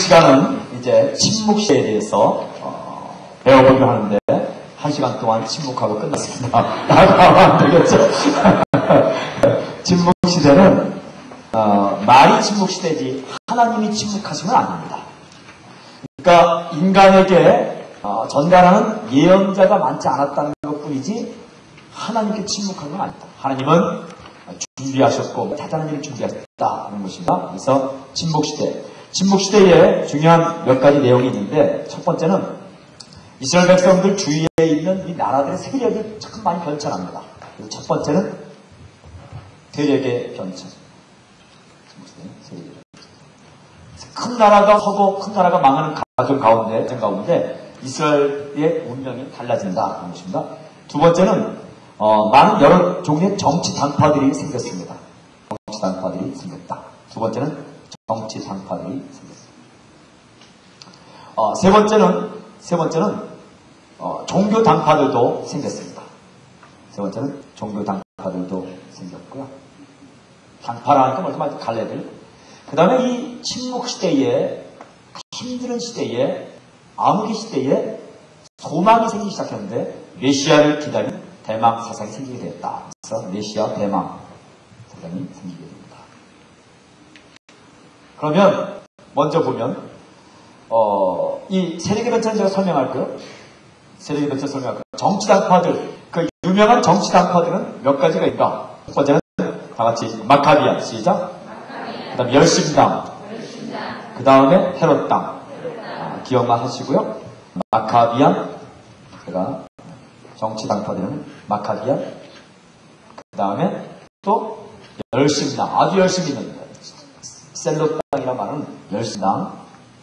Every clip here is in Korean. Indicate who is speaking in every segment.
Speaker 1: 시간은 이제 침묵 시대에 대해서 배워보려 하는데 1시간 동안 침묵하고 끝났습니다. 나가면 안 되겠죠? 침묵 시대는 말이 침묵 시대지 하나님이 침묵하시면 안 됩니다. 그러니까 인간에게 전달하는 예언자가 많지 않았다는 것뿐이지 하나님께 침묵한 건 아니다. 하나님은 준비하셨고 대단한 일을 준비하셨다는 것입니다. 그래서 침묵 시대에 중요한 몇 가지 내용이 있는데, 첫 번째는 이스라엘 백성들 주위에 있는 이 나라들의 세력이 참 많이 변천합니다. 그래서 첫 번째는 세력의 변천. 큰 나라가 서고 큰 나라가 망하는 가정 가운데 이스라엘의 운명이 달라진다는 것입니다. 두 번째는 많은 여러 종류의 정치 당파들이 생겼습니다. 정치 당파들이 생겼다. 두 번째는 정치 당파들이 생겼습니다. 세 번째는 종교 당파들도 생겼습니다. 세 번째는 종교 당파들도 생겼고요. 당파라니까 말씀하신 갈래들. 그 다음에 이 침묵 시대에, 힘든 시대에, 암흑의 시대에 소망이 생기기 시작했는데 메시아를 기다리는 대망 사상이 생기게 되었다. 그래서 메시아 대망 사상이 생기게 됩니다. 그러면 먼저 보면 이 세력의 변천을 제가 설명할까요? 세력의 변천을 설명할까요? 정치 당파들, 그 유명한 정치 당파들은 몇 가지가 있다. 첫 번째는 다 같이 마카비안, 시작. 그 다음에 열심당, 그 다음에 헤롯당. 기억만 하시고요. 마카비안, 제가 정치 당파들은 마카비안, 그 다음에 또 열심당, 아주 열심히 있는 셀롯당이라 말하는 열심당,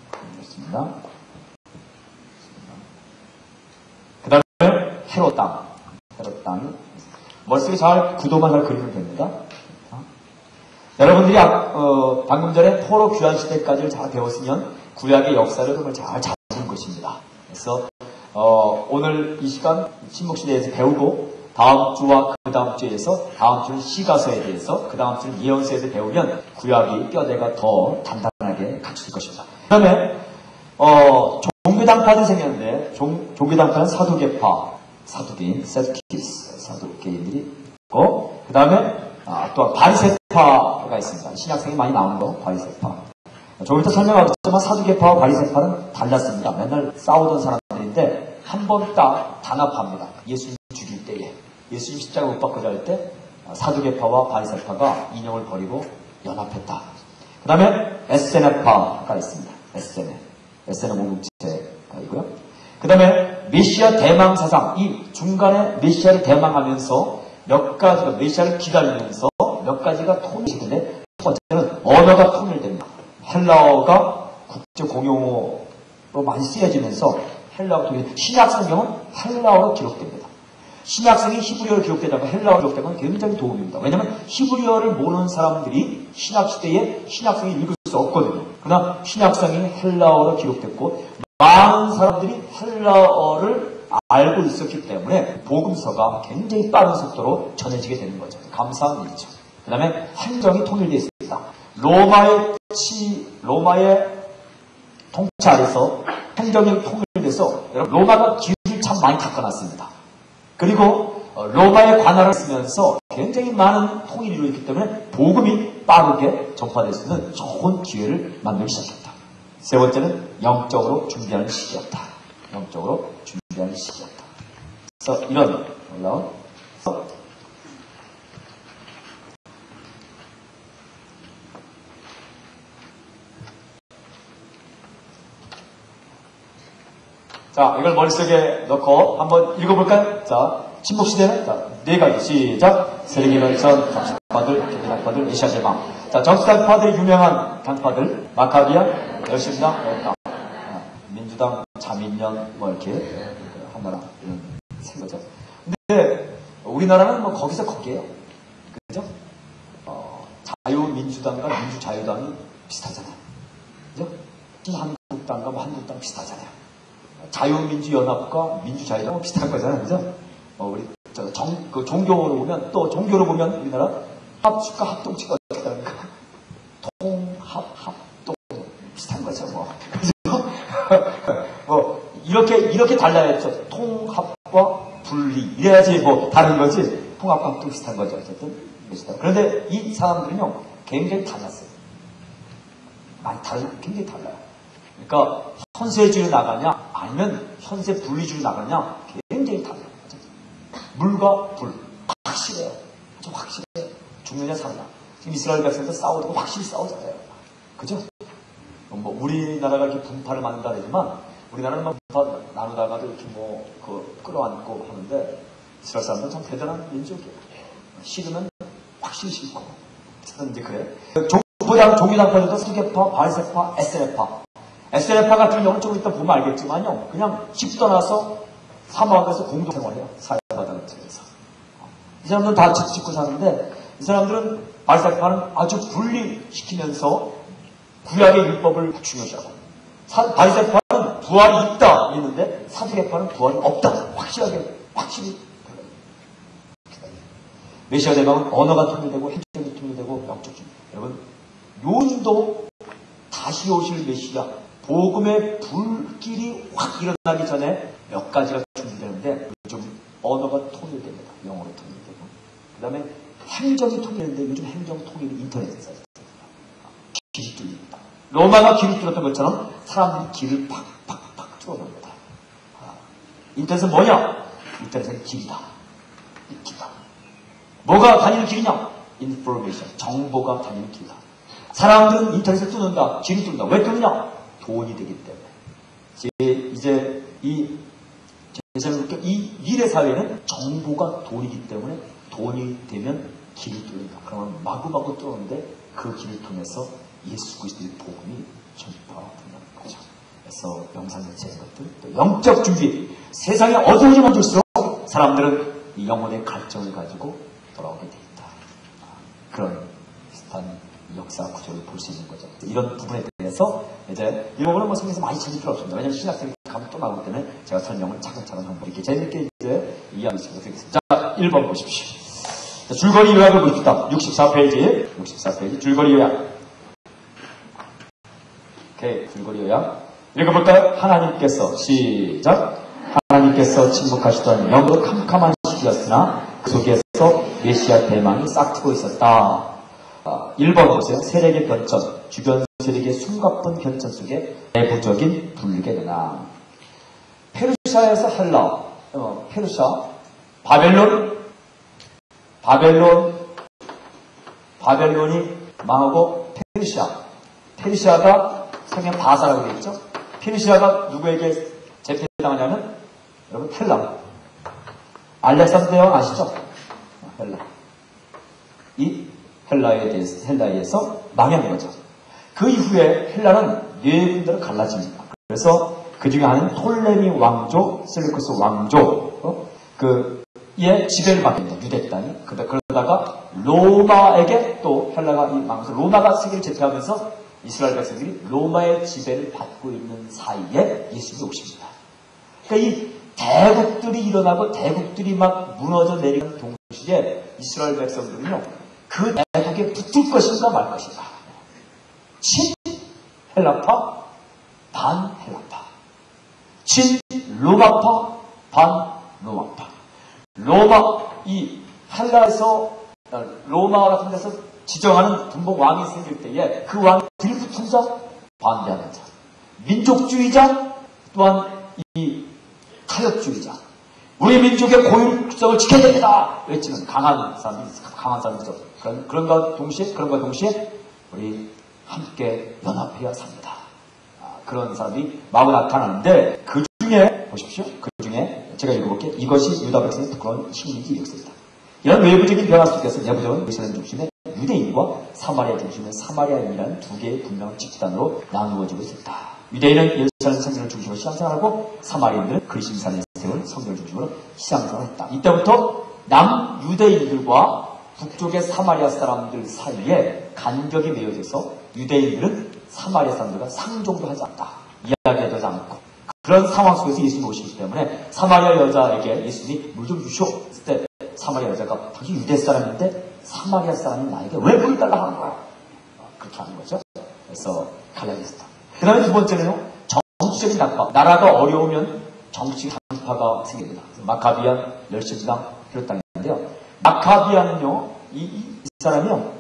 Speaker 1: 그 다음에 헤롯당이 머릿속에 잘 구도만 잘 그리면 됩니다. 여러분들이 방금 전에 포로 귀환 시대까지를 잘 배웠으면 구약의 역사를 정말 잘 찾은 것입니다. 그래서 오늘 이 시간 침묵 시대에서 배우고 다음 주와 그 다음 주에서 다음 주는 시가서에 대해서 그 다음 주는 예언서에 대해서 배우면 구약이 뼈대가 더 단단하게 갖춰질 것입니다. 그 다음에 종교당파들이 생겼는데 종교당파는 사두개파, 사두개인, 세두키스, 사두개인들이 있고, 그 다음에 또 바리새파가 있습니다. 신약성이 많이 나오는 거, 바리새파. 조금 이따 설명하겠지만 사두개파와 바리새파는 달랐습니다. 맨날 싸우던 사람들인데 한 번 딱 단합합니다. 예수님 죽일 때에, 예수님 십자가 못 박고자 할 때 사두개파와 바리새파가 인형을 버리고 연합했다. 그 다음에 에세네파가 있습니다. 에세네 공동체가 있고요. 그 다음에 메시아 대망 사상, 이 중간에 메시아를 대망하면서 몇 가지가, 메시아를 기다리면서 몇 가지가 통일되는데, 첫 번째는 언어가 통일됩니다. 헬라어가 국제 공용어로 많이 쓰여지면서 헬라어가 통일, 신약 성경은 헬라어로 기록됩니다. 신약성이 히브리어로 기록되다가 헬라어로 기록되는 건 굉장히 도움입니다. 왜냐하면 히브리어를 모르는 사람들이 신약시대에 신약성이 읽을 수 없거든요. 그러나 신약성이 헬라어로 기록됐고 많은 사람들이 헬라어를 알고 있었기 때문에 복음서가 굉장히 빠른 속도로 전해지게 되는 거죠. 감사한 일이죠. 그 다음에 행정이 통일되어 있습니다. 로마의 통치 아래서 행정이 통일돼서 로마가 길을 참 많이 닦아놨습니다. 그리고 로마의 관할을 쓰면서 굉장히 많은 통일이 이루어졌기 때문에 복음이 빠르게 전파될 수 있는 좋은 기회를 만들기 시작했다. 세 번째는 영적으로 준비하는 시기였다. 그래서 이런 올라온 자, 이걸 머릿속에 넣고 한번 읽어볼까요? 자, 침묵시대는 자, 네 가지. 시작. 세력의 변천, 정치당파들, 종교당파들, 메시아 대망. 자, 정치당파들의 유명한 당파들, 마카비안, 열심당, 헤롯당, 민주당, 자민련, 뭐 이렇게 한나라 이런 생거죠. 근데 우리나라는 뭐 거기서 거기에요. 그죠? 자유민주당과 민주자유당이 비슷하잖아요. 그죠? 한국당과 뭐 한국당 비슷하잖아요. 자유민주연합과 민주자유당은 비슷한 거잖아요. 그죠? 우리 종교로 보면, 또 종교로 보면 우리나라 합주가 합동치가 어떻게 다릅니까? 통합, 합동 비슷한 거죠. 뭐 이렇게 달라야죠. 통합과 분리. 이래야지 뭐 다른 거지. 통합과 또 비슷한 거죠. 어쨌든. 그런데 이 사람들은요, 굉장히 달랐어요. 굉장히 달라요. 그러니까 현세주의로 나가냐, 아니면 현세 분리주의로 나가냐, 굉장히 달라요. 물과 불. 확실해요. 아주 확실해요. 죽느냐, 사느냐. 지금 이스라엘 백성들 싸우고 확실히 싸우잖아요. 그죠? 뭐, 우리나라가 이렇게 분파를 만든다 그러지만, 우리나라는 막 분파 나누다가도 이렇게 끌어안고 하는데, 이스라엘 사람들은 참 대단한 민족이에요. 싫으면 확실히 싫고. 어쨌든 이제 그래. 종교당파들도 수계파, 바리새파, 에스레파. 에스레파 같은 경우는 조금 이따 보면 알겠지만요. 그냥 집 떠나서 사막에서 공동생활해요. 사회바다를 통해서. 이 사람들은 다 집 짓고 사는데, 이 사람들은 바리새파는 아주 분리시키면서 구약의 율법을 중요시하고, 바리새파는 부활이 있다 있는데 사두개파는 부활이 없다. 확실히. 메시아 대망은 언어가 통일되고 행정이 통일되고 영적 준비. 여러분, 요즘도 다시 오실 메시아 복음의 불길이 확 일어나기 전에 몇 가지가 준비되는데, 요즘 언어가 통일됩니다. 영어로 통일되고, 그 다음에 행정이 통일되는데 요즘 행정 통일이 인터넷에서 길이 뚫립니다. 로마가 길을 뚫었던 것처럼 사람들이 길을 팍팍팍 뚫어놓습니다. 인터넷은 뭐냐? 인터넷은 길이다. 길이다. 뭐가 다니는 길이냐? 인포메이션, 정보가 다니는 길이다. 사람들은 인터넷을 뚫는다. 길을 뚫는다. 왜 뚫느냐? 돈이 되기 때문에. 이제 이 미래 사회는 정보가 돈이기 때문에 돈이 되면 길을 뚫는다. 그러면 마구마구 뚫었는데 그 길을 통해서 예수 그리스도의 복음이 전파된다는 거죠. 그래서 영상을 찍은 것들, 또 영적 준비. 세상에 어두워지면 줄수록 사람들은 이 영혼의 갈증을 가지고 돌아오게 돼 있다. 그런 비슷한 역사 구조를 볼 수 있는 거죠. 이런 부분에 대해서 이제 이 부분은 뭐 성경에서 많이 찾을 필요 없습니다. 왜냐하면 신학생이 가면 또 나오기 때문에 제가 설명을 차근차근 한번 이렇게 재밌게 이제 이해하시도록 하겠습니다. 자, 1번 보십시오. 자, 줄거리 요약을 보십시다. 64페이지 줄거리 요약. 오케이, 줄거리 요약. 읽어볼까요? 하나님께서 시작. 하나님께서 침묵하시던 영으로 캄캄한 시기였으나 그 속에서 메시아 대망이 싹트고 있었다. 1번 보세요. 세력의 변천, 주변 세력의 숨가쁜 변천 속에 내부적인 분리게 되나. 페르시아에서 헬라, 페르시아, 바벨론이 망하고 페르시아가 성경 바사라고 되어 있죠. 페르시아가 누구에게 제패당하냐면 여러분 헬라, 알렉산더 대왕 아시죠? 헬라. 이 헬라에 의해서 망한 거죠. 그 이후에 헬라는 네 군데로 갈라집니다. 그래서 그 중에 하나는 톨레미 왕조, 셀루쿠스 왕조, 의 지배를 받게 됩니다. 유대 땅이. 그러다가 로마에게 또 헬라가 망해서 로마가 세계를 제패하면서 이스라엘 백성들이 로마의 지배를 받고 있는 사이에 예수님이 오십니다. 그러니까 이 대국들이 일어나고 대국들이 막 무너져 내리는 동시에 이스라엘 백성들은요, 그 대국에 붙을 것인가 말 것인가. 친 헬라파, 반 헬라파. 친 로마파, 반 로마파. 이 헬라에서 로마 같은 데서 지정하는 분봉 왕이 생길 때에 그 왕이 들붙은 자, 반대하는 자. 민족주의자, 또한 이 타협주의자. 우리 민족의 고유성을 지켜야 됩니다. 외치는 강한 사람이죠. 그런가 동시에 우리 함께 연합해야 삽니다. 그런 사람이 마구 나타나는데, 그 중에 보십시오. 그 중에 제가 읽어볼게요. 이것이 유다 백성의 부끄러운 힘인지 이렇습니다. 이런 외부적인 변화 속에서 내부적인 예루살렘 중심의 유대인과 사마리아 중심의 사마리아인이라는 두 개의 분명한 집단으로 나누어지고 있었다. 유대인은 예루살렘 성전을 중심으로 신앙생활하고, 사마리아인들은 그리스도산에 세운 성전을 중심으로 신앙생활을 했다. 이때부터 남유대인들과 북쪽의 사마리아 사람들 사이에 간격이 맺어져서 유대인들은 사마리아 사람들과 상종도 하지 않다. 이야기하지 않고, 그런 상황 속에서 예수님이 오시기 때문에 사마리아 여자에게 예수님이 물 좀 주시오 했을 때, 사마리아 여자가 당신 유대 사람인데 사마리아 사람이 나에게 왜 물을 달라 하는 거야? 그렇게 하는 거죠. 그래서 갈라졌다. 그 다음에 두 번째는요, 정치적인 낙박. 나라가 어려우면 정치 당파가 생깁니다. 마카비안 열심당 혈당인데요. 마카비안은요, 이 사람이요,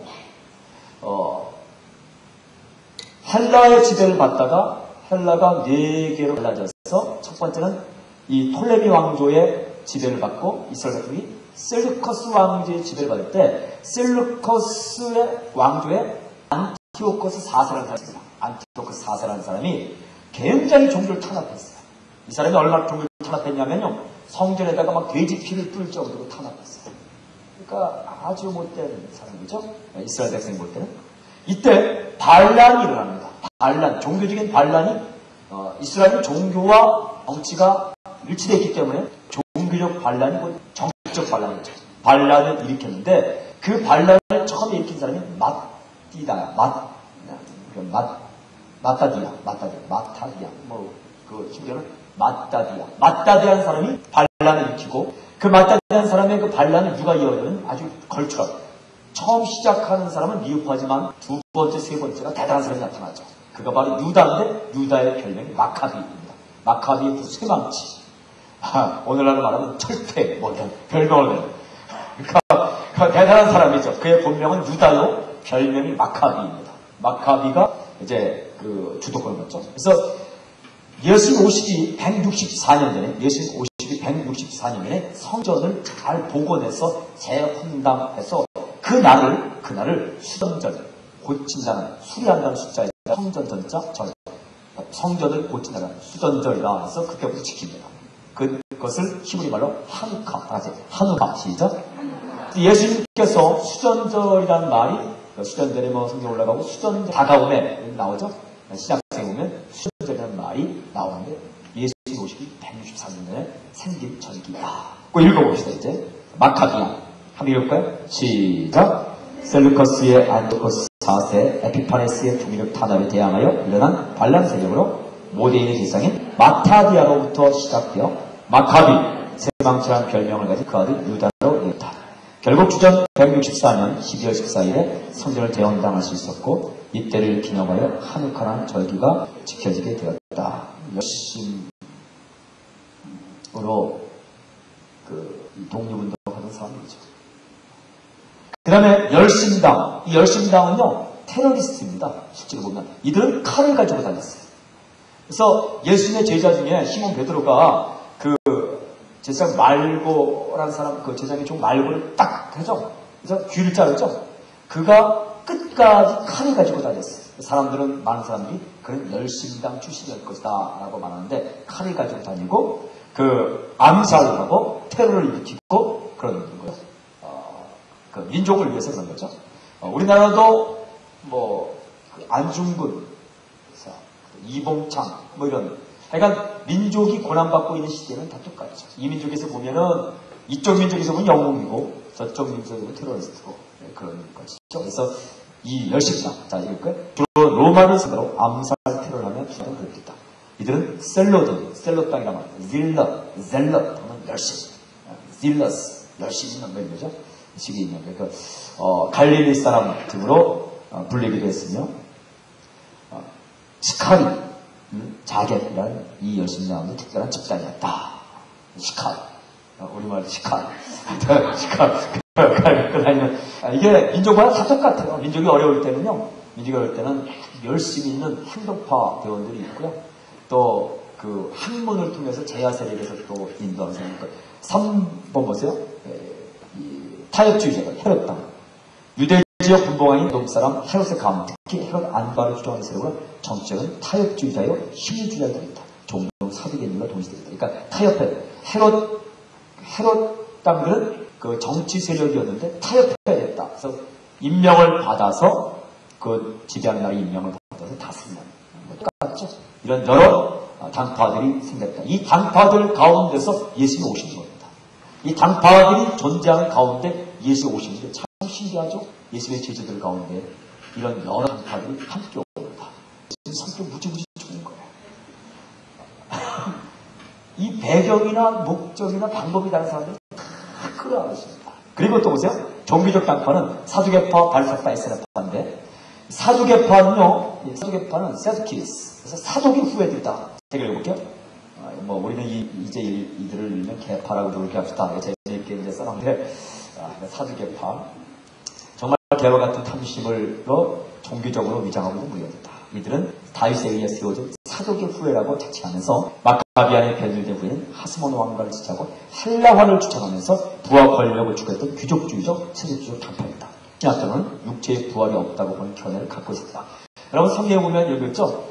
Speaker 1: 헬라의 지배를 받다가 헬라가 4개로 갈라져서 첫 번째는 이 톨레미 왕조의 지배를 받고 이스라엘 백성이 셀루커스 왕조의 지배를 받을 때 셀루커스의 왕조의 안티오코스 4세라는 사람이 있습니다. 안티오코스 4세라는 사람이 굉장히 종교를 탄압했어요. 이 사람이 얼마나 종교를 탄압했냐면요, 성전에다가 막 돼지 피를 뿌릴 정도로 탄압했어요. 그러니까 아주 못된 사람이죠. 이스라엘 백성이 볼 때는. 이때 반란이 일어납니다. 반란, 종교적인 반란이 이스라엘은 종교와 정치가 일치되어 있기 때문에 종교적 반란이 곧 정치적 반란이죠. 반란을 일으켰는데 그 반란을 처음에 일으킨 사람이 마타디아, 그 심지어는 마따디아는 사람이 반란을 일으키고 그 마따디아는 사람의 그 반란을 누가 이어오냐면 아주 걸출하고 처음 시작하는 사람은 미흡하지만 두 번째, 세 번째가 대단한 사람이 나타나죠. 그가 바로 유다인데 유다의 별명이 마카비입니다. 마카비의 그 쇠망치. 오늘날로 말하면 철폐, 별명을 내요. 그러니까 대단한 사람이죠. 그의 본명은 유다요, 별명이 마카비입니다. 마카비가 이제 그 주도권을 갖죠. 그래서 예수님 오시기 164년 전에, 예수님 오시기 164년 전에 성전을 잘 복원해서 재헌당해서 그날을 수전절, 고친다는, 수리한다는 숫자에다 성전 전자 절, 성전을 고친다는 수전절이라 해서 그때부터 지킵니다. 그것을 히브리 말로 한우카, 시작. 예수님께서 수전절이라는 말이, 수전절에 뭐 성경 올라가고 수전절 다가오면 나오죠. 신약성에 보면 수전절이라는 말이 나오는데 예수님 오시기 164년 전에 생긴 절기다. 그 읽어봅시다. 이제 마카비안 한번 읽을까요? 시작. 셀루커스의 안티오코스 4세 에피파네스의 종교적 탄압에 대항하여 일어난 반란 세력으로 모데인의 제사장인 마타디아로부터 시작되어 마카비, 쇠망치라는 별명을 가진 그 아들 유다로 이었다. 결국 주전 164년 12월 14일에 성전을 재헌당할 수 있었고 이때를 기념하여 하누카라는 절기가 지켜지게 되었다. 열심으로 독립운동하는 사람이죠. 그 다음에 열심당. 이 열심당은요, 테러리스트입니다. 실제로 보면. 이들은 칼을 가지고 다녔어요. 그래서 예수님의 제자 중에 시몬 베드로가 그 제사장 말고라는 사람, 그 제사장이 좀 말고를 딱 하죠. 그래서 귀를 자르죠. 그가 끝까지 칼을 가지고 다녔어요. 사람들은, 많은 사람들이 그런 열심당 출신일 것이다 라고 말하는데 칼을 가지고 다니고 그 암살을 하고 테러를 일으키고 그런 거예요. 그 민족을 위해서 그런 거죠. 우리나라도 그 안중근, 이봉창 이런, 그러니까 민족이 고난받고 있는 시대는 다 똑같죠. 이 민족에서 보면은 이쪽 민족에서 보면 영웅이고 저쪽 민족에서 보면 테러리스트고 그런 것이죠. 그래서 이 열심당, 자 이거 주로 로마를 상대로 암살 테러를 하면 비하는 그렇겠다. 이들은 셀롯당이란 말이에요. 젤럿 하면 열심, 질러스 열심 있는 거 거죠. 식이 있는 거예요. 갈릴리 사람 등으로 불리기도 했으며 시카리, 자객이라는 이 열심당도 특별한 집단이었다. 시카리, 우리말로 시카리, 이게 민족마다 다 똑같아요. 민족이 어려울 때는요, 열심히 있는 행동파 대원들이 있고요. 또 그 학문을 통해서 제야 세력에서 또 인도하는 사람들. 3번 보세요. 타협주의자가 헤롯당. 유대지역 분봉왕인 에돔 사람 헤롯의 가문, 특히 헤롯 안바를 주장하는 세력은 정치적인 타협주의자요, 힘주의자들이다. 종종 사득의 일과 동시대다. 그러니까 타협해. 헤롯 땅들은 그 정치 세력이었는데 타협해야 됐다. 그래서 임명을 받아서 그 지배하는 나라의 임명을 받아서 다스리는 똑같죠. 이런 여러 당파들이 생겼다. 이 당파들 가운데서 예수님이 오신 겁니다. 이 당파들이 존재하는 가운데 예수가 오시는 게 참 신기하죠? 예수의 제자들 가운데 이런 여러 당파들이 함께 옵니다. 예수님 성격 무지무지 좋은 거예요. 이 배경이나 목적이나 방법이 다른 사람들은 다 끌어안으십니다. 그리고 또 보세요. 종교적 당파는 사두개파, 바리새파, 에세라파인데 사두개파는 세두키스. 그래서 사독의 후예들이다. 제가 읽어볼게요. 뭐 우리는 이제 이들을 일면 개파라고 그렇게 합시다. 재미있게 이제 써놨는데 사두개파 정말 개와 같은 탐심을로 종교적으로 위장하고 있는 무리였다. 이들은 다윗에 의해 세워진 사독의 후예라고 자칭하면서 마카비안의 변질된 후에는 하스몬 왕가를 지지하고 헬라화를 주장하면서 부와 권력을 추구했던 귀족주의적 세속주의적 편파였다. 신학자는 육체의 부활이 없다고 보는 견해를 갖고 있었다. 여러분 성경에 보면 여기 있죠.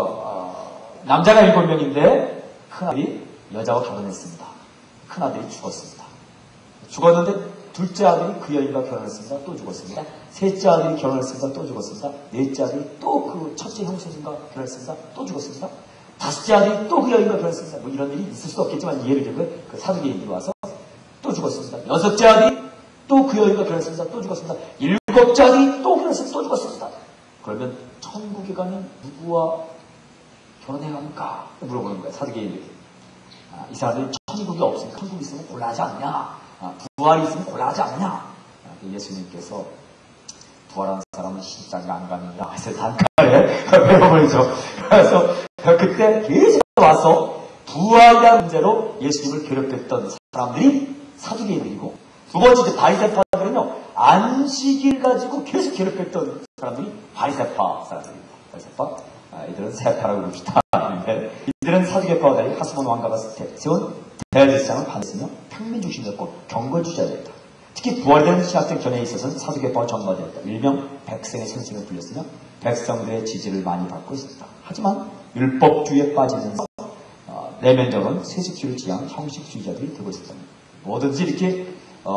Speaker 1: 남자가 7명인데 큰아들이 여자와 결혼했습니다. 큰아들이 죽었습니다. 죽었는데 둘째 아들이 그 여인과 결혼했습니다. 또 죽었습니다. 셋째 아들이 결혼했습니다. 또 죽었습니다. 넷째 아들이 또 그 첫째 형수님과 결혼했습니다. 또 죽었습니다. 다섯째 아들이 또 그 여인과 결혼했습니다. 뭐 이런 일이 있을 수 없겠지만 예를 들면 그 사두개인들이 와서 또 죽었습니다. 여섯째 아들이 또 그 여인과 결혼했습니다. 또 죽었습니다. 일곱째 아들이 또 결혼했습니다. 또 죽었습니다. 그러면 천국에 가면 누구와 결혼해야 합니까? 물어보는 거예요. 사두개인들이. 이 사람들이 천국이 없으니까 천국이 있으면 곤란하지 않냐? 부활이 있으면 곤란하지 않냐? 예수님께서 부활한 사람은 신장이 안 가느냐 해서 단칼에 배워버리죠. 그래서 그때 계속 와서 부활이라는 문제로 예수님을 괴롭혔던 사람들이 사두개인들이고, 두 번째 바리새파들은요 안식일 가지고 계속 괴롭혔던 사람들이 바리새파 사람들입니다. 바리새파 이들은 세파라고 부릅시다. 이들은 사두개파와 달리 하스몬 왕가가 세운 대제사장을 반대했으며 평민 중심이었고 경건주의자였다. 특히 부활된 신학적 견해에 있어서는 사두개파와 전과되었다. 일명 백성의 선생을 불렸으며 백성들의 지지를 많이 받고 있었다. 하지만 율법주의에 빠지면서 내면적으로는 세속주의를 지향한 형식주의자들이 되고 있었다. 뭐든지 이렇게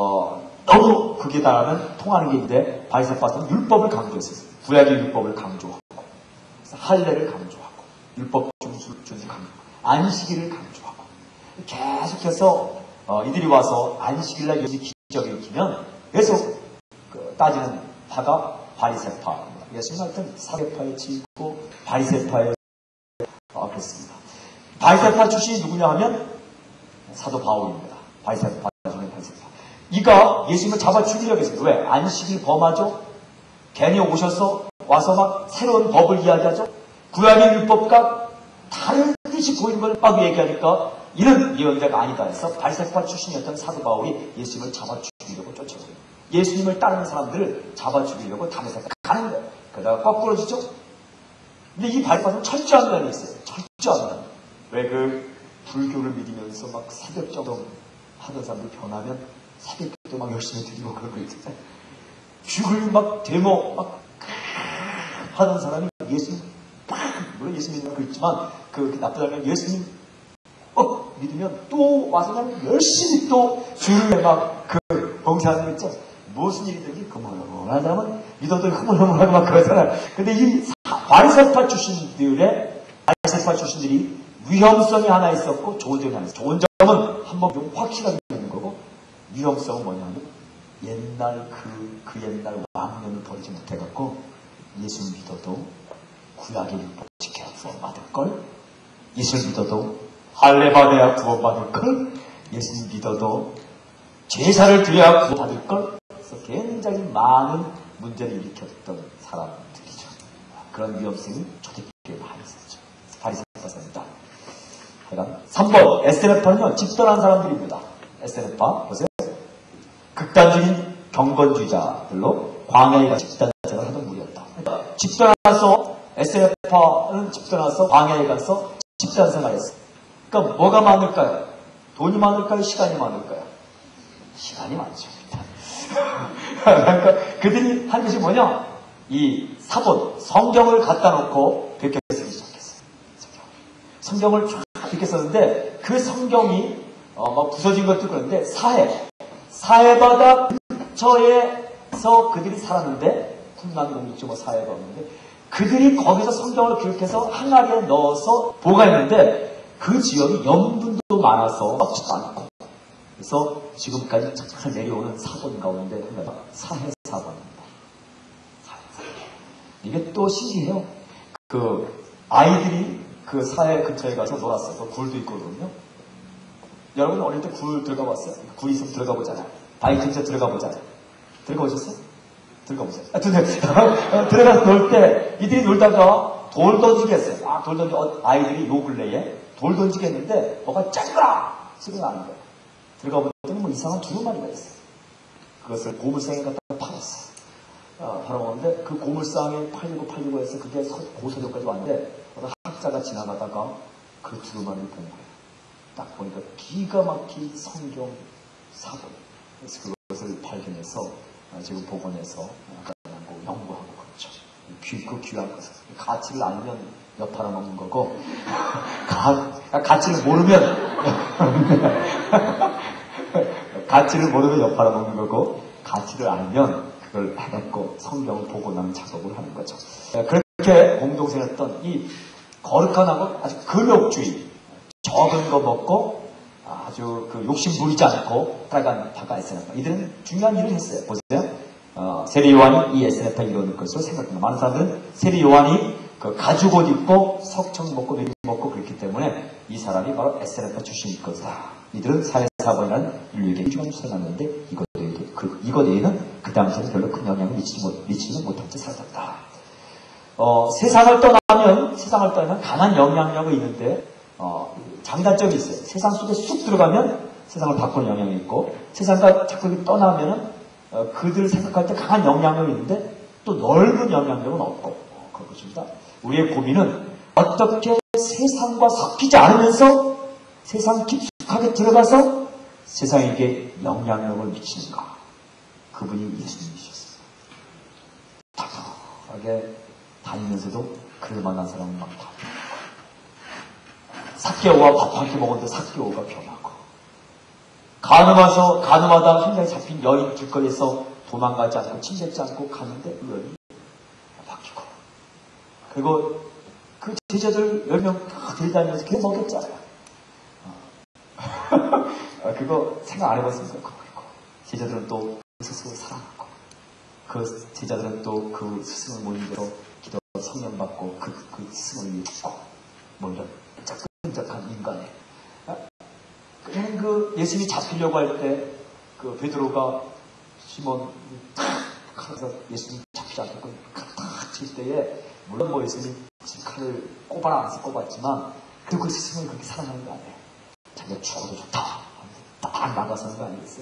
Speaker 1: 너무 극에 달하면 통하는 게 있는데 바리새파는 율법을 강조했었어요. 구약의 율법을 강조하고 할례를 강조하고 율법 준수 강조하고 안식일을 강조하고 계속해서 이들이 와서 안식일날 기적을 일으키면 계속 따지는 파가 바리새파입니다. 예수님 하여튼 사두개파에 치고 바리새파에 그렇습니다. 바리새파 출신이 누구냐 하면 사도 바울입니다. 바리새파 중에 바리새파. 이가 예수님을 잡아 죽이려고 했어요. 왜? 안식일 범하죠. 괜히 와서 막 새로운 법을 이야기하죠. 구약의 율법과 다른 뜻이 보이는 걸 막 얘기하니까 이런 예언자가 아니다 해서 바리새파 출신이었던 사도 바울이 예수님을 잡아 죽이려고 쫓아오고요. 예수님을 따르는 사람들을 잡아 죽이려고 담에서 가는 거예요. 그러다가 거꾸로지죠. 근데 이 바리새파는 철저한 면이 있어요. 철저한 면. 왜 불교를 믿으면서 막 새벽정동 하던 사람들 변하면 새벽도 막 열심히 드리고 그런 거 있잖아요. 죽을 막 데모 막 하던 사람이 예수님 물론 예수 믿는 건 그렇지만 나쁘다면 예수님 믿으면 또 와서 그냥 열심히 또 주를 막 봉사하는 거 있죠. 무슨 일이든지 흐물흐물한 사람은 믿어도 흐물흐물하고 막 그러잖아요. 근데 이 바리새파 출신들이 위험성이 하나 있었고 좋은 점이 하나 있었어요. 좋은 점은 한번 좀 확실하게 있는 거고, 위험성은 뭐냐면 옛날 그 옛날 왕년을 버리지 못해갖고 예수 믿어도 구약의 율법 지켜야 구원받을걸, 예수 믿어도 할례 받아야 구원받을걸, 예수 믿어도 제사를 드려야 구원받을걸. 그래서 굉장히 많은 문제를 일으켰던 사람들이죠. 그런 위험성이 초대교회에 많이 있었죠. 바리새파입니다. 3번 에스테네파는요 집단한 사람들입니다. 에스테네파 보세요. 극단적인 경건주의자들로 광야에 가서 집단생활을 하던 무리였다. 집단해서 에스테네파는 집단해서 광야에 가서 집단생활했어요. 그러니까 뭐가 많을까요? 돈이 많을까요? 시간이 많을까요? 시간이 많죠. 그러니까 그들이 한 것이 뭐냐? 이 사본 성경을 갖다 놓고 베껴 쓰기 시작했어요. 성경을 쫙 이렇게 썼는데 그 성경이 막 부서진 것도 그런데 사해바다 근처에서 그들이 살았는데 쿰란 공동체 사해가 없는데 그들이 거기서 성경을 기록해서 항아리에 넣어서 보관했는데 그 지역이 염분도 많아서 썩지도 않고 그래서 지금까지 잘 내려오는 사본 가운데 하나가 사해사본입니다. 이게 또 신기해요. 아이들이 그 사해 근처에 가서 놀았어요. 굴도 있거든요. 여러분 어릴 때 굴 들어가 봤어요? 굴 있으면 들어가 보잖아요. 바위 근처 들어가 보잖아요. 들어가 보셨어요? 들어가 보세요. 들어가서 놀 때 이들이 놀다가 돌 던지기 했어요. 돌 던지 아이들이 요 근래에 돌 던지겠는데 뭐가 짱그라 소리가 나는 거예요. 들어가 보더니 뭐 이상한 두루마리가 있어요. 그것을 고물상에 갖다 팔았어요. 팔아먹는데 그 고물상에 팔리고 해서 그게 고사료까지 왔는데 어떤 학자가 지나가다가 그 두루마리를 본 거예요. 딱 보니까 기가 막힌 성경 사본. 그래서 그것을 발견해서 지금 복원해서 연구하고 그렇죠. 그 귀한 것을. 가치를 알면 엿팔아먹는 거고, 가치를 모르면, 가치를 모르면 엿팔아먹는 거고, 가치를 알면 그걸 해갖고 성경을 복원하는 작업을 하는 거죠. 그렇게 공동생활했던 이 거룩한 하고 아주 금욕주의, 적은 거 먹고 아주 그 욕심 부리지 않고 살아간 에스네파. 이들은 중요한 일을 했어요. 보세요. 세례 요한이 이 에스네파 이런 것으로 생각합니다. 많은 사람들은 세례 요한이 그 가죽 옷 입고 석청 먹고 메리 먹고 그랬기 때문에 이 사람이 바로 에스네파 출신일 것이다. 이들은 사회사범이라는 인류에게 일종을 수행하는데 이것 외에는 그 당시에는 별로 큰 영향을 미치지 못한 채 살았다. 세상을 떠나면 강한 영향력이 있는데 장단점이 있어요. 세상 속에 쑥 들어가면 세상을 바꾸는 영향이 있고 세상과 자꾸 떠나면 그들을 생각할 때 강한 영향력이 있는데 또 넓은 영향력은 없고 그런 것입니다. 우리의 고민은 어떻게 세상과 섞이지 않으면서 세상 깊숙하게 들어가서 세상에게 영향력을 미치는가. 그분이 예수님이셨습니다. 다정하게 다니면서도 그를 만난 사람은 많다. 삭개오와 밥 한 끼 먹었는데 삭개오가 변하고 가늠하다 현장에 잡힌 여인 길거리에서 도망가지 않고 침뱉지 않고 가는데 그 여인이 바뀌고 그리고 그 제자들 10명 다 들이다니면서 걔 먹였잖아요. 그거 생각 안 해봤습니까? 그리고 제자들은 또 그 스승을 사랑하고 그 제자들은 또 그 스승을 모인 대로 기도 성령 받고 그 스승을 위해 죽고 뭐 이런 끈적끈적한 인간에 그냥 그 예수님이 잡히려고 할 때 그 베드로가 시몬 가서 예수님 잡히지 않고 탁 칠 때에 물론 뭐 예수님이 칼을 꼽아라 안 꼽았지만 그래도 그 스승을 그렇게 사랑하는 거 아니에요. 자기가 죽어도 좋다. 딱 나가서는 거 아니겠어요?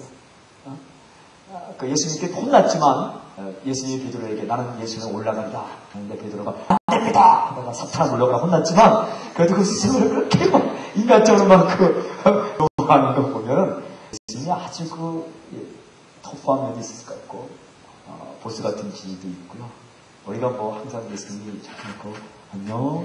Speaker 1: 그 예수님께 혼났지만 예수님이 베드로에게 나는 예수님에 올라간다 하는데 베드로가 안 됩니다 하다가 사탄을 물러가라 혼났지만 그래도 그 스승을 그렇게 막 인간적으로 막 요구하는 거 보면 예수님이 아주 터프한 면이 있을 것 같고 보스 같은 지위도 있고요. 우리가 뭐 항상 예수님이 잡혀놓고 안녕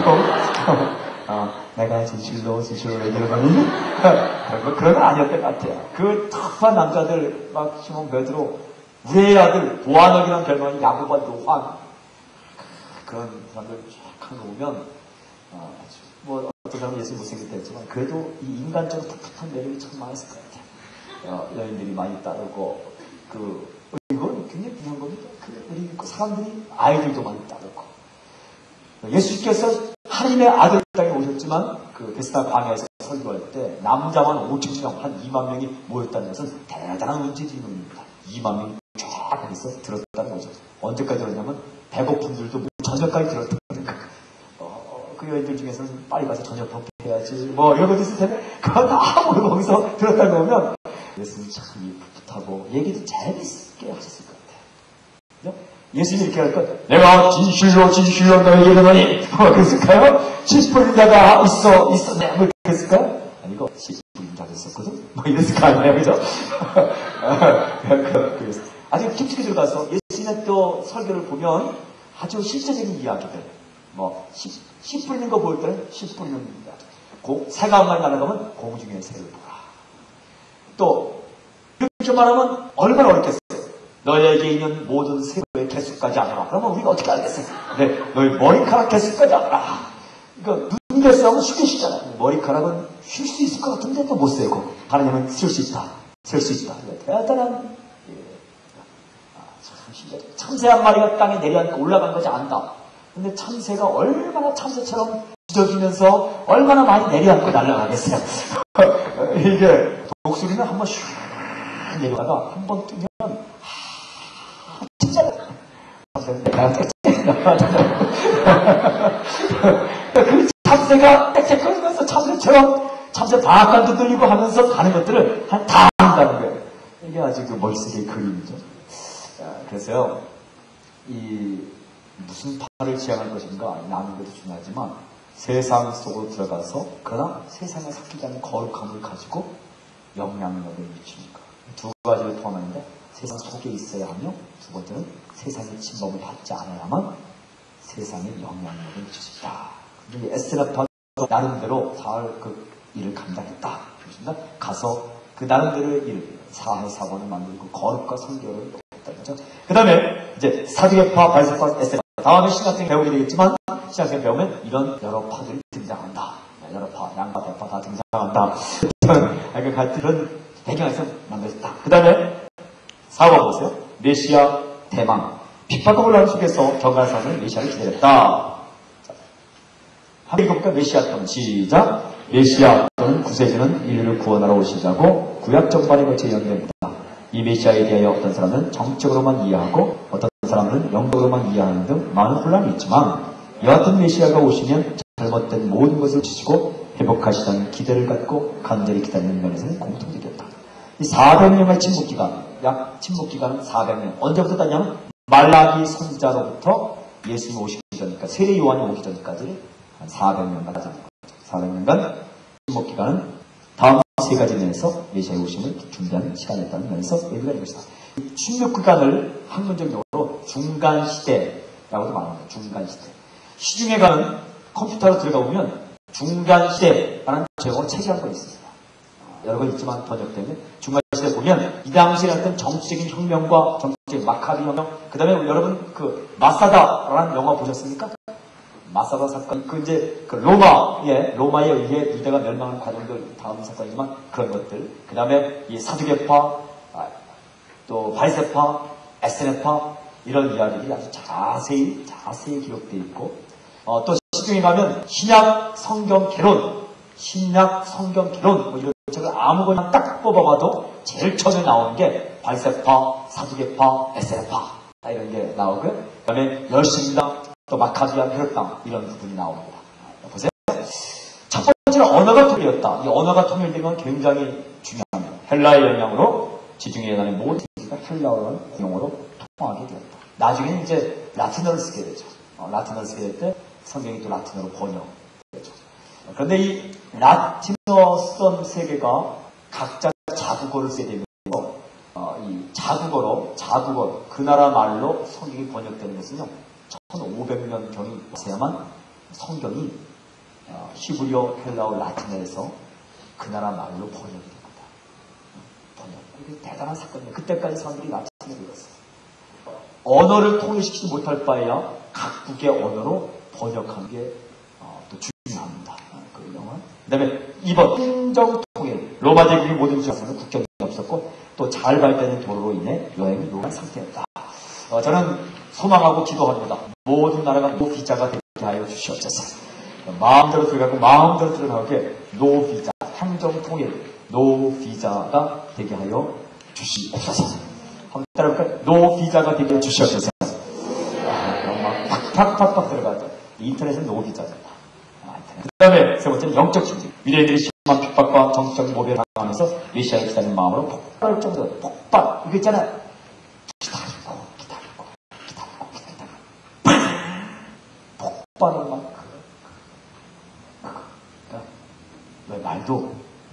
Speaker 1: 하고 내가 진실로 얘기를 하니 그런 건 아니었던 것 같아요. 그 터프한 남자들 막 시몬 베드로 우리의 아들 보아너기라는 별명이 야고보 요한 그런 사람들 쫙 오면 뭐 어떤 사람은 예수 못생겼다 했지만 그래도 이 인간적으로 풋풋한 매력이 참 많았을 것 같아요. 여인들이 많이 따르고 이건 굉장히 중요한 겁니다. 그리고 사람들이 아이들도 많이 따르고 예수님께서 하나님의 아들 땅에 오셨지만 그 베스다 광야에서 설교할 때 남자만 5,000명 한 2만 명이 모였다는 것은 대단한 운치지입니다. 2만 명이 쫙 해서 들었다는 거죠. 언제까지 들었냐면 배고픈들도 저녁까지 들었다는 거예요. 그 여인들 중에서는 빨리 가서 저녁 밥 해야지 뭐 이런 것도 있을 텐데 그거 다 모두 거기서 들었다는 거 보면 예수님이 참 풋풋하고 얘기도 재밌게 하셨을 것 같아요. 예수님이 이렇게 할까? 내가 진실로 너에게 이르노니 그랬을까요? 70%인 자가 있었네 뭐 그랬을까요? 아니고 70%인 자가 있었거든? 뭐 이랬을 거 아니에요 그죠? 아주 깊숙이 들어가서 예수님의 또 설교를 보면 아주 실제적인 이야기들 뭐 10 뿌리는 거 보일 때는 10 뿌리는 이야기 새가 한 마리 날아가면 공중에 새를 보라 또 이렇게 말하면 얼마나 어렵겠어요. 너에게 있는 모든 새의 개수까지 알아라. 그러면 우리가 어떻게 알겠어요? 네, 너의 머리카락 개수까지 알아라. 그러니까 눈 개수하면 쉬우시잖아요. 머리카락은 쉴 수 있을 것 같은데 또 못 세고 하나님은 쓸 수 있다. 셀 수 있다. 대단한 참 신기하다. 참새 한 마리가 땅에 내려앉고 올라간 것이 안다. 근데 참새가 얼마나 참새처럼 찢어지면서 얼마나 많이 내려앉고 날아가겠어요. 이게 독수리는 한번 슉 내려가다가 한 번 뜨면 진짜 내가 그 참새가 땡땡거리면서 참새처럼 참새 방앗간도 들리고 하면서 가는 것들을 다 한다는 거예요. 이게 아주 그 머릿속의 그림이죠. 그래서요, 무슨 파를 지향할 것인가 나는 것도 중요하지만 세상 속으로 들어가서 그러나 세상에 섞이지 않는 거룩함을 가지고 영향력을 미치니까 두 가지를 포함하는데 세상 속에 있어야 하며 두 번째는 세상의 침범을 받지 않아야만 세상에 영향력을 미칠 수 있다. 근데 에스라파도 나름대로 사할 그 일을 감당했다. 그렇습니다. 가서 그 나름대로의 일, 사회 사관을 만들고 거룩과 성결을 했다는 거죠. 그 다음에 이제 사두개파, 바리새파, 에스라파 다음에 신학생 배우게 되겠지만 신학생 배우면 이런 여러 파들이 등장한다. 여러 파, 양파, 대파 다 등장한다. 그런 배경에서 만들었다. 그 다음에 4번 보세요. 메시아 대망. 핍박과 혼란 속에서 경간사는 메시아를 기다렸다. 한번 읽어볼까? 메시아 편 시작. 메시아 또는 구세주는 인류를 구원하러 오시자고 구약 전반에 거쳐 연대합니다. 이 메시아에 대하여 어떤 사람은 정적으로만 이해하고 어떤 사람은 영적으로만 이해하는 등 많은 혼란이 있지만 여하튼 메시아가 오시면 잘못된 모든 것을 지시고 회복하시다는 기대를 갖고 간절히 기다리는 면에서는 공통적이었다. 이 400년의 침묵기간, 약 침묵기간은 400년. 언제부터 따냐면 말라기 선지자로부터 예수님이 오시기 전까지, 세례 요한이 오기 전까지 한 400년간 가지는 거죠. 400년간 침묵기간은 다음 세 가지 면에서 메시아의 오심을 준비하는 시간이었다는 면에서 얘기가 된 것이다. 이 침묵기간을 학문적으로 중간시대라고도 말합니다. 중간시대. 시중에 가는 컴퓨터로 들어가 보면 중간시대라는 제목으로 책이 한 권 있습니다. 여러 번 있지만 번역되면 중간시대 보면 이 당시에 어떤 정치적인 혁명과 정치적인 마카비 혁명, 그 다음에 여러분 그 마사다라는 영화 보셨습니까? 마사다 사건, 로마에 의해 유대가 멸망하는 과정들 다음 사건이지만 그런 것들, 그 다음에 이 사두개파, 또 바리새파, 에스라파 이런 이야기들이 아주 자세히 기록되어 있고, 또 시중에 가면 신약 성경 개론 뭐 이런 책을 아무거나 딱 뽑아봐도 제일 처음에 나오는 게 바리새파, 사두개파, 에스라파 이런 게 나오고요. 그 다음에 열심당, 또 마카비안, 헤롯당 이런 부분이 나옵니다. 보세요. 첫 번째는 언어가 통일이었다. 이 언어가 통일된 건 굉장히 중요합니다. 헬라의 영향으로 지중해 연안의 모든 세계가 헬라어라는 용어로 통하게 되었다. 나중에는 이제 라틴어를 쓰게 되죠. 라틴어를 쓰게 될 때 성경이 또 라틴어로 번역되죠. 그런데 이 라틴어 쓰던 세계가 각자 자국어를 쓰게 되면서 이 자국어로 그 나라 말로 성경이 번역되는 것은요 1500년경이 있어야만 성경이 히브리어, 헬라어, 라틴어에서 그 나라 말로 번역이 됩니다. 이게 대단한 사건이에요. 그때까지 사람들이 라틴어를 읽었어요. 언어를 통일시키지 못할 바에야 각국의 언어로 번역하는 게 또 중요합니다. 그 영화. 그 다음에 2번 행정통일. 로마 제국이 모든 지역에서는 국경이 없었고 또 잘 발달된 도로로 인해 여행이 노란 상태였다. 저는 소망하고 기도합니다. 모든 나라가 노비자가 되게 하여 주시옵소서. 마음대로 들어가고 마음대로 들어가게 노비자, 행정통일, 노비자가 되게 하여 주시옵소서. 한번 따라볼까요? 노비자가 되게 하여 주시옵소서. 그럼 막 팍팍팍 들어가죠. 인터넷은 노비자입니다. 그 다음에 세 번째는 영적 중심. 유대인들이 심한 핍박과 정치적 모배를 당하면서 메시아를 기다리는 마음으로 폭발할 정도로 폭발. 이거 있잖아요. 기다리다가 폭발을 막 왜 말도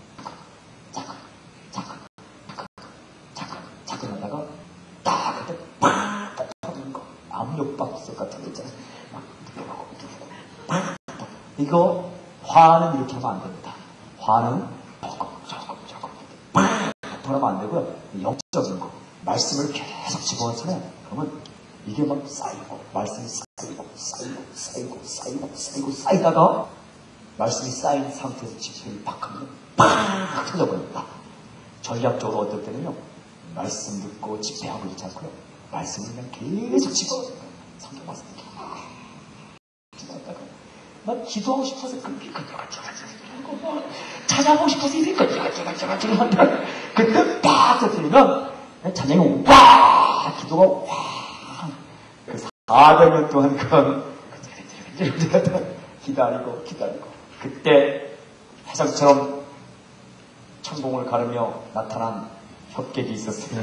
Speaker 1: 자꾸 하다가 딱 그때 팍 터지는 거. 압력밥솥 같은 거 있잖아요. 막 이거 화는 이렇게 하면 안 됩니다. 화는 조금 하면 안 되고요. 영적인 거 말씀을 계속 집어넣잖아요. 그러면 이게 막 쌓이고 말씀이 쌓이다가 말씀이 쌓인 상태에서 집회를 팍 하면 팍 터져버립니다. 전략적으로 어떨 때는요 말씀 듣고 집회하고 있지 않고요 말씀을 그냥 계속 집어넣어요. 성경 말씀 난 기도하고 싶어서 그렇게 찬양하고 싶어서 이렇게 한다. 그때 팍 터뜨리면 찬양이 와 기도가 와 그 400년 동안 그런 기다리고 그때 해성처럼 천공을 가르며 나타난 협객이 있었으니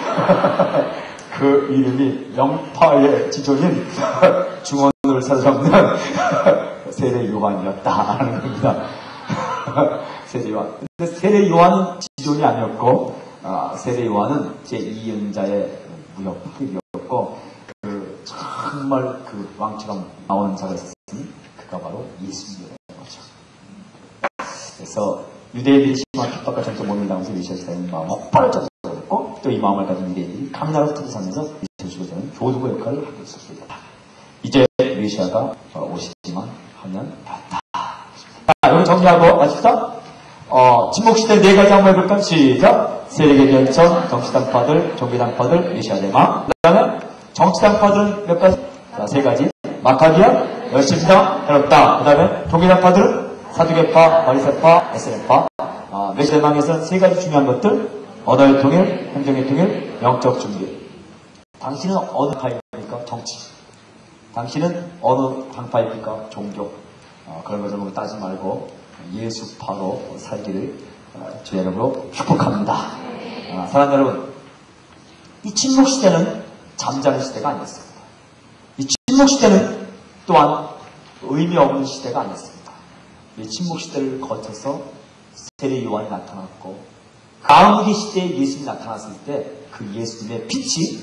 Speaker 1: 그 이름이 영파의 지존인 중원을 사로잡는 세례 요한이었다라는 겁니다. 세례 요한. 근데 세례 요한은 지존이 아니었고, 세례 요한은 제2연자의 무역이었고, 정말 그 왕처럼 나오는 자가 있었으니, 그가 바로 예수님이라는 거죠. 그래서 유대인들이 심한 핍박과 전쟁 몸을 당하면서 메시아시다는 마음을 폭발을 쫓아냈고, 또 이 마음을 가진 유대인들이 각 나라로 투기하면서 메시아시다는 교두보 역할을 하고 있었습니다. 이제 메시아가 오시지만 하면 되었다. 자, 여기 정리하고 마칩시다. 진목시대 4가지 한번 해볼까요? 시작. 세력의 결정, 정치당파들, 종교당파들, 메시아 대망. 그 다음에 정치당파들은 몇 가지? 자, 3가지. 마카비아, 열심당, 해롭다. 그 다음에 종교당파들은 사두개파, 바리새파, 에스레파. 메시아 대망에서는 3가지 중요한 것들. 언어의 통일, 행정의 통일, 영적 준비. 당신은 어느 파입니까? 정치. 당신은 어느 당파입니까? 종교. 그런 것을 따지지 말고 예수파로 살기를 주의 이름으로 축복합니다. 사랑하는 여러분, 이 침묵시대는 잠자는 시대가 아니었습니다. 이 침묵시대는 또한 의미 없는 시대가 아니었습니다. 이 침묵시대를 거쳐서 세례 요한이 나타났고, 가운데 시대에 예수님이 나타났을 때 그 예수님의 빛이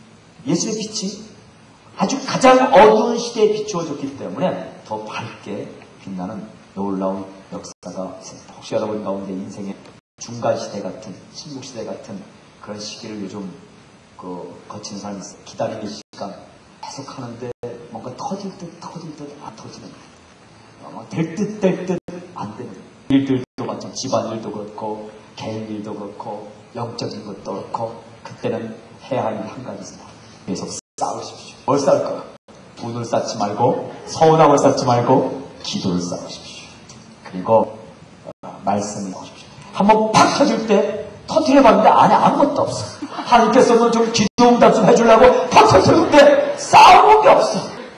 Speaker 1: 아주 가장 어두운 시대에 비추어졌기 때문에 더 밝게 빛나는 놀라운 역사가 있습니다. 혹시 여러분 가운데 인생의 중간 시대 같은, 침묵 시대 같은 그런 시기를 요즘 거치는 사람이 있어요. 기다림의 시간 계속 하는데 뭔가 터질 듯 안 터지는, 될 듯 안 되는 일들도 마찬가지, 집안일도 그렇고 개인 일도 그렇고 영적인 것도 그렇고, 그때는 해야 할 일 한 가지 있습니다. 계속 싸우십시오. 뭘 싸울까요? 돈을 쌓지 말고, 서운함을 쌓지 말고 기도를 쌓으십시오. 그리고 말씀을 하십시오. 한번 팍 터질 때 터뜨려봤는데 안에 아무것도 없어. 하나님께서는 좀 기도 응답 좀 해주려고 팍 터뜨렸는데 싸우는 게 없어.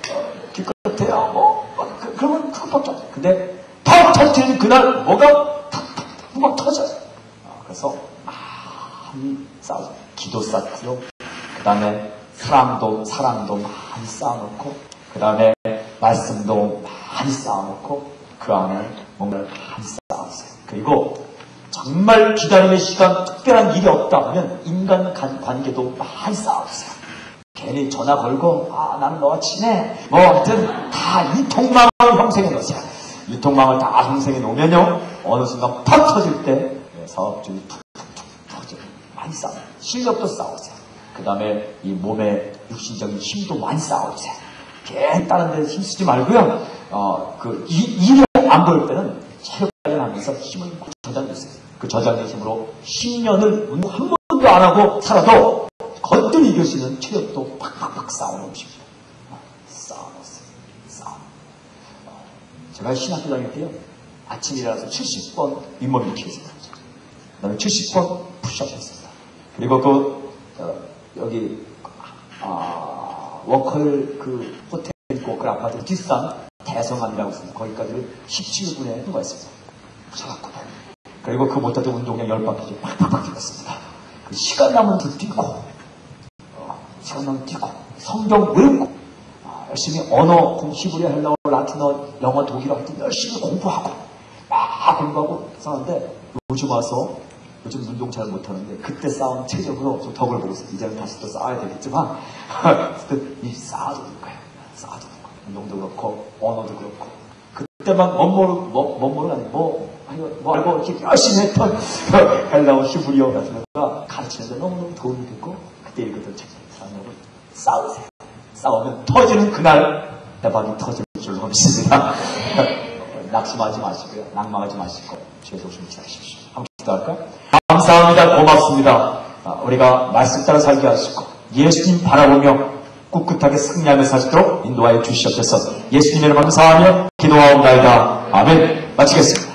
Speaker 1: 기껏해야 그러면 팍팍 터져. 근데 팍 터뜨리는 그날 뭐가 팍팍 터져요. 그래서 많이 싸우죠. 기도 쌓고요. 그 다음에 사랑도 많이 쌓아놓고, 그 다음에 말씀도 많이 쌓아놓고, 그 안에 뭔가를 많이 쌓았어요. 그리고 정말 기다림의 시간, 특별한 일이 없다 하면 인간 관계도 많이 쌓았어요. 괜히 전화 걸고 나는 너와 친해, 하여튼 다 유통망을 형성해 놓으세요. 유통망을 다 형성해 놓으면요, 어느 순간 팍 터질 때 사업주의 툭툭툭 터져. 많이 쌓아요. 실력도 쌓으세요. 그 다음에 이 몸의 육신적인 힘도 많이 쌓아주세요. 괜히 다른 데 힘쓰지 말고요. 일이 안 보일 때는 체력 단련하면서 힘을 저장해주세요. 그 저장의 힘으로 10년을 운동 한 번도 안 하고 살아도 거뜬히 이길 수 있는 체력도 팍팍팍 쌓아놓으십시오. 쌓아놓으세요. 제가 신학교 다닐 때요, 아침에 일어나서 70번 윗몸 일으키기 했습니다. 그 다음에 70번 푸시업 했습니다. 그리고 여기 워컬 호텔 있고 그 아파트 뒷산 대성암이라고 있습니다. 거기까지를 17분에 통과했습니다. 붙여갖고. 그리고 그 못하던 운동량 10바퀴 팍팍팍 뛰었습니다. 그 시간 남은 듯 뛰고, 성경 외우고, 열심히 언어, 히브리어, 헬라어, 라틴어, 영어, 독일어 하여튼 열심히 공부하고, 막 공부하고 싸우는데, 요즘 운동 잘 못하는데, 그때 쌓은 체력으로 좀 덕을 보고 있어요. 이제는 다시 또 쌓아야 되겠지만, 이 쌓아두는 거예요. 운동도 그렇고, 언어도 그렇고. 그때만 멋모르가 아니고, 알고 이렇게 열심히 했던 헬라어, 히브리어 같은 거가 가르치는데 너무너무 도움이 됐고, 그때 읽었던 책, 사람들은 싸우세요. 싸우면 터지는 그날 대박이 터질 줄로 믿습니다. 낙심하지 마시고요. 낭망하지 마시고, 주의 도움을 기다리십시오. 한번 기도할까요? 감사합니다. 고맙습니다. 우리가 말씀 따라 살게 하시고, 예수님 바라보며 꿋꿋하게 승리하며 사시도록 인도하여 주시옵소서. 예수님의 이름으로 감사하며 기도하옵나이다. 아멘. 마치겠습니다.